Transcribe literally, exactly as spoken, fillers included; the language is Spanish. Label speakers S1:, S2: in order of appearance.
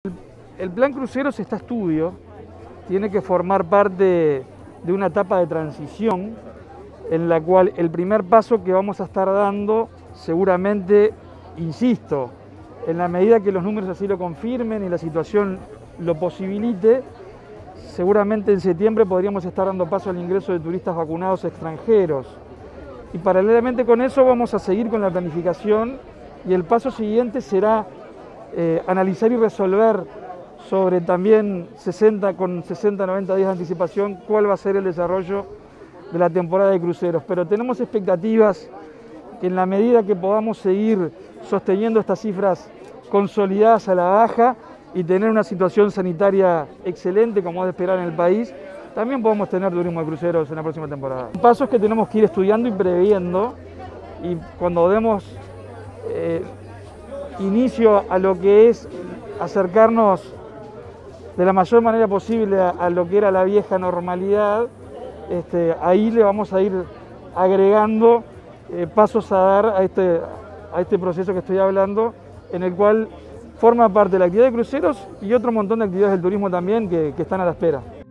S1: El plan cruceros está a estudio, tiene que formar parte de una etapa de transición en la cual el primer paso que vamos a estar dando, seguramente, insisto, en la medida que los números así lo confirmen y la situación lo posibilite, seguramente en septiembre podríamos estar dando paso al ingreso de turistas vacunados extranjeros. Y paralelamente con eso vamos a seguir con la planificación y el paso siguiente será eh, analizar y resolver sobre también sesenta, con sesenta a noventa días de anticipación cuál va a ser el desarrollo de la temporada de cruceros. Pero tenemos expectativas que en la medida que podamos seguir sosteniendo estas cifras consolidadas a la baja y tener una situación sanitaria excelente como es de esperar en el país, también podemos tener turismo de cruceros en la próxima temporada. Pasos que tenemos que ir estudiando y previendo, y cuando demos eh, inicio a lo que es acercarnos de la mayor manera posible a, a lo que era la vieja normalidad, este, ahí le vamos a ir agregando eh, pasos a dar a este, a este proceso que estoy hablando, en el cual forma parte de la actividad de cruceros y otro montón de actividades del turismo también que, que están a la espera.